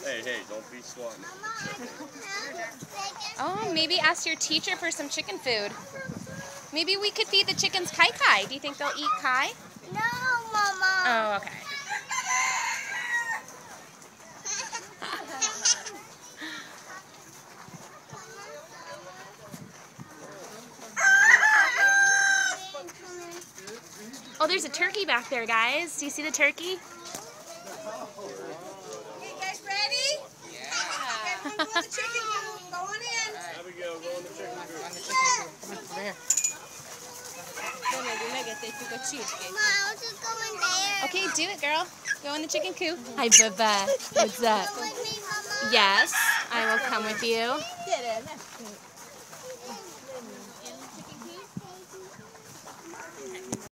Hey, don't be swatting. Oh, maybe ask your teacher for some chicken food. Maybe we could feed the chickens kai. Do you think they'll eat kai? No, Mama. Oh, okay. Oh, there's a turkey back there, guys. Do you see the turkey? Hey, guys, ready? Yeah. Okay, we're going to go in the chicken coop. Go on in. Abigail, go in the chicken coop. Come on, I'll just go in there. Okay, do it, girl. Go in the chicken coop. Hi, Bubba. What's up? Go with me, Mama. Yes, I will come with you. Get in.